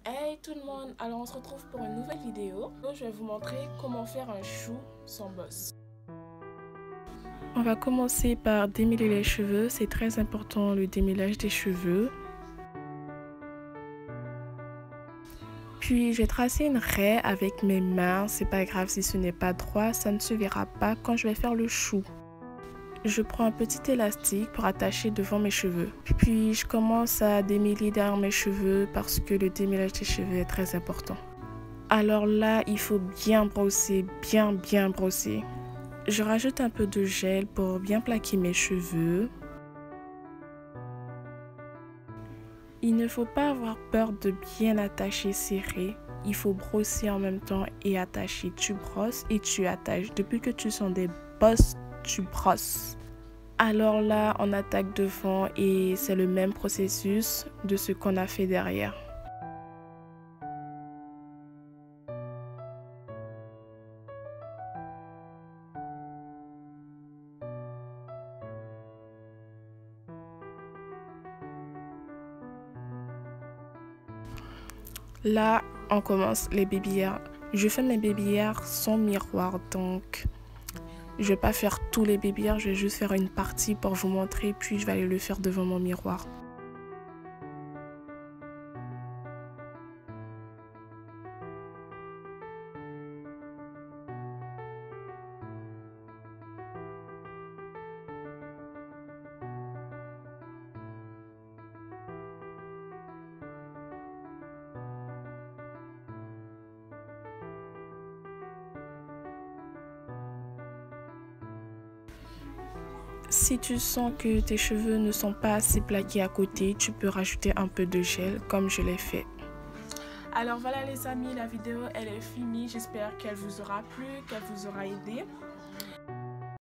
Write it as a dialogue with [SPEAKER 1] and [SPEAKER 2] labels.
[SPEAKER 1] Hey tout le monde, alors on se retrouve pour une nouvelle vidéo. Je vais vous montrer comment faire un chou sans bosse. On va commencer par démêler les cheveux, c'est très important le démêlage des cheveux. Puis je vais tracer une raie avec mes mains, c'est pas grave si ce n'est pas droit, ça ne se verra pas quand je vais faire le chou. Je prends un petit élastique pour attacher devant mes cheveux. Puis je commence à démêler derrière mes cheveux parce que le démêlage des cheveux est très important. Alors là, il faut bien brosser, bien brosser. Je rajoute un peu de gel pour bien plaquer mes cheveux. Il ne faut pas avoir peur de bien attacher serré. Il faut brosser en même temps et attacher. Tu brosses et tu attaches. Depuis que tu sens des bosses, tu brosses. Alors là, on attaque devant et c'est le même processus de ce qu'on a fait derrière. Là, on commence les baby hairs. Je fais mes baby hairs sans miroir, donc je vais pas faire tous les baby hairs, je vais juste faire une partie pour vous montrer, puis je vais aller le faire devant mon miroir. Si tu sens que tes cheveux ne sont pas assez plaqués à côté, tu peux rajouter un peu de gel comme je l'ai fait. Alors voilà les amis, la vidéo elle est finie. J'espère qu'elle vous aura plu, qu'elle vous aura aidé.